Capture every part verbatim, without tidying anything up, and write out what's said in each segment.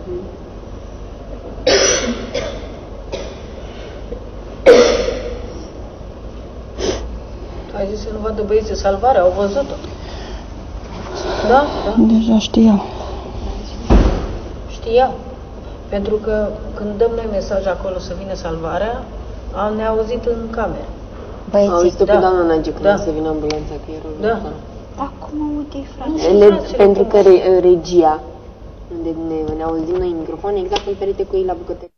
Ai zis să nu vadă băieții salvarea, au văzut-o. Da? Da? Deja știau. Știau. Pentru că când dăm noi mesaj acolo să vină salvarea, am ne auzit în cameră. Băieții, au auzit-o da. pe doamna Nagi când Da. să vină ambulanța, că erau Da. acolo. Acum uite, frate. Le, pentru că re, regia, unde ne, ne auzim noi în microfon, exact în perete cu ei la bucătărie.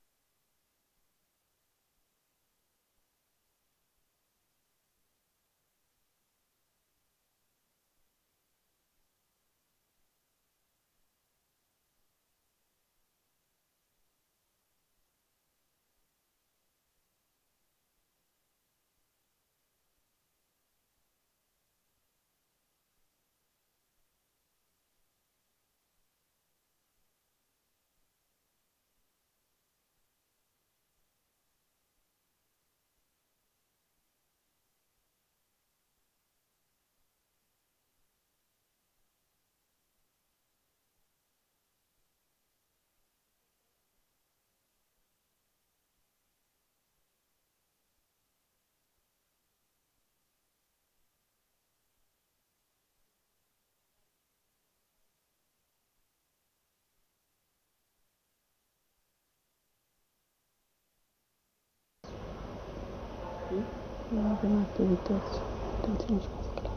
Nu avem activități. Uitați-vă și asta.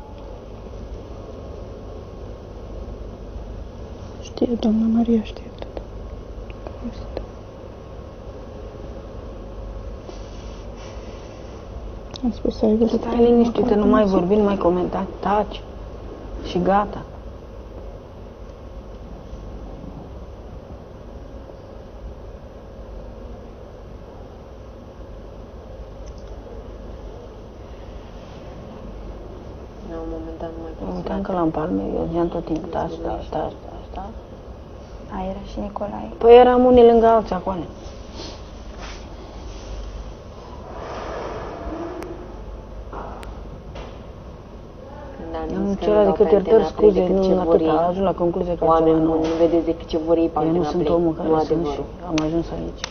Știe, doamna Maria știe tot. Care este? Am spus să ai văzut. Stai liniștită, nu mai vorbi, nu mai comenta, taci și gata. La un moment dat nu mai pot. Uite, încă la palme, eu ziceam tot timpul, taci, taci, taci, taci, taci. A, era și Nicolae. Păi eram unii lângă alții acolo. Nu cerea decât iertări, scuze, nu atâta, a ajuns la concluzie că oameni altceva buni, nu vedeți decât ce vor ei pe Eu nu Antena sunt Play, omul care nu sunt și adevărul. am ajuns aici.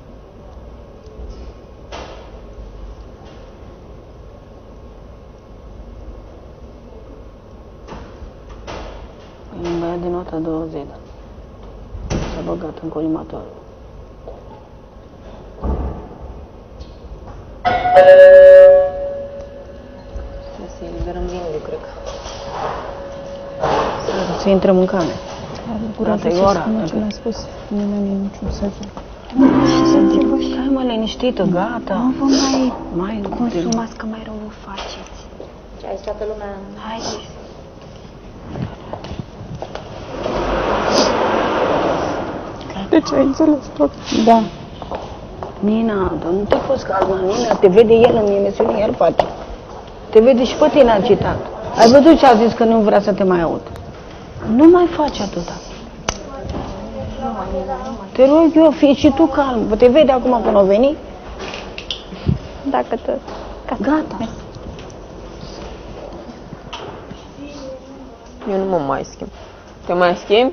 E un băiat de nota douăzeci, da. S-a băgat în colimator. Trebuie să eliberăm vinul, cred că. Să intrăm în cameră. Curajul Asta e să ora. spună ce l-a spus. Nimeni în niciun sezon. Stai mă liniștită, gata. Nu vă mai Mai consumați, că mai rău vă faceți. Ce ai toată lumea? Haideți. Deci ai înțeles tot? Da. Nina, nu te poți calma, Nina, te vede el în emisiune, el face. Te vede și pe tine agitat. Ai văzut ce a zis că nu vrea să te mai aud? Nu mai faci atâta. Te rog eu, fii și tu calm. Te vede acum când o veni? Dacă tot. Gata. Eu nu mă mai schimb. Te mai schimb?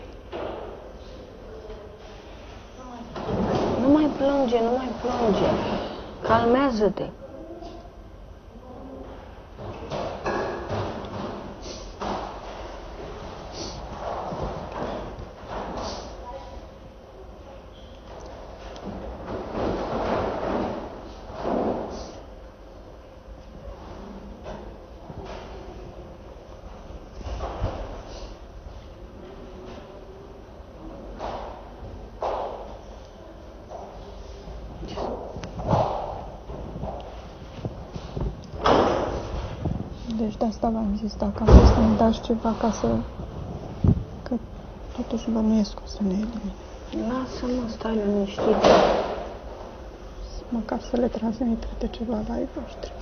Nu mai plânge, nu mai plânge. Calmează-te. Deci de asta v-am zis, dacă am vrut să-mi dați ceva ca să... Că totuși bănuiesc o să ne elimine. Lasă-mă, stai liniștită. Măcar să le transmite de ceva la ei voștri.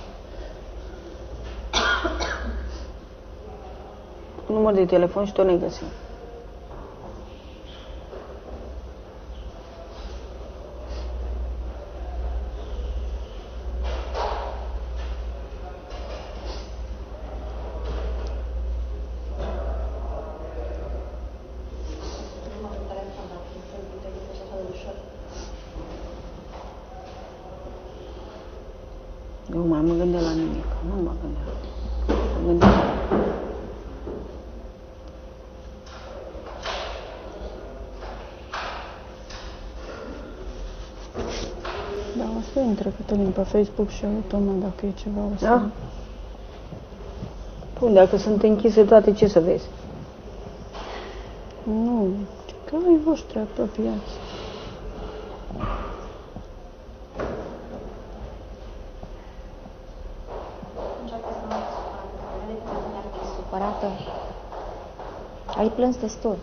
Număr de telefon și tot ne găsim. Nu mai mă gândesc la nimic. Nu mă gândesc. Mă gândesc. Da, o să intre Cătălin pe Facebook și automat dacă e ceva o să... Da? Bun, dacă sunt închise toate, ce să vezi? Nu, că ai voștri apropiați. Supărată. Ai plâns destul.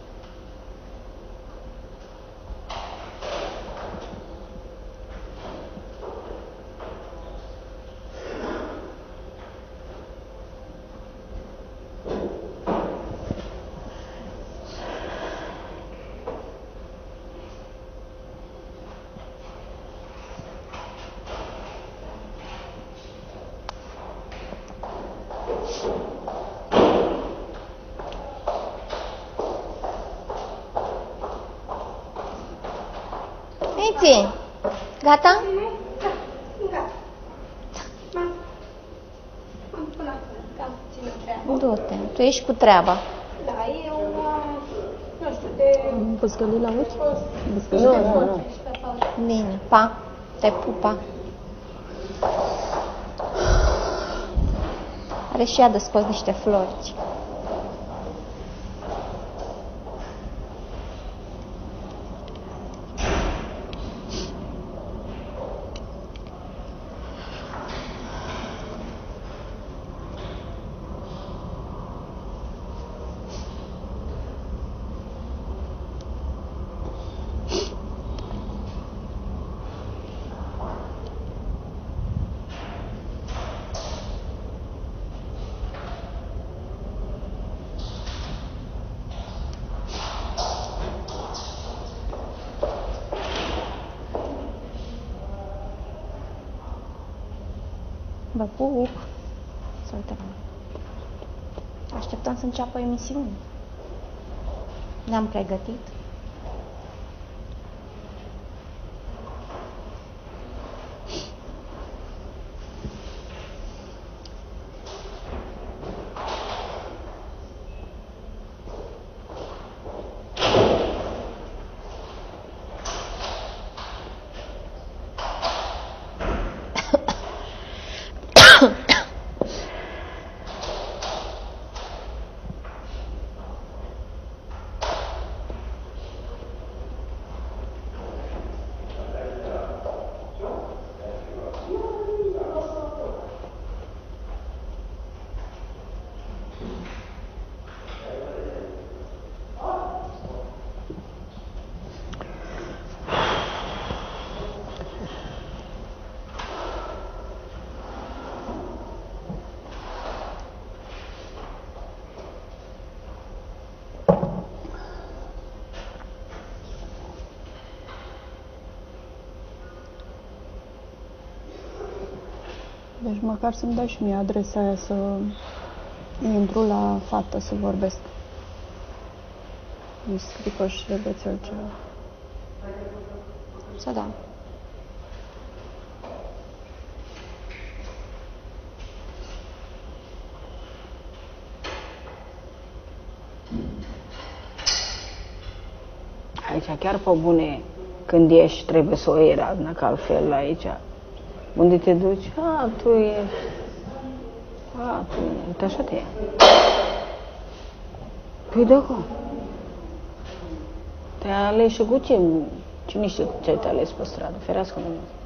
Eti, gata? Du-te, tu ești cu treaba. Am păscălit la uți? Nu, nu, nu. Bine, pa, te pupa. Are și ea de scos niște flori. Vă pup. Să uităm. Așteptăm să înceapă emisiunea. Ne-am pregătit. Deci măcar să-mi dai și mie adresa aia să intru la fată să vorbesc. Îi scripă și rebețel ceva. Să da. Aici chiar pe bune, când ești, trebuie să o iei razna, că altfel aici, unde te duci, a, tu ești, a, tu ești, așa te ia. Păi de acum. Te-ai ales și cu ce, cine știe ce te-ai ales pe stradă, ferească Dumnezeu.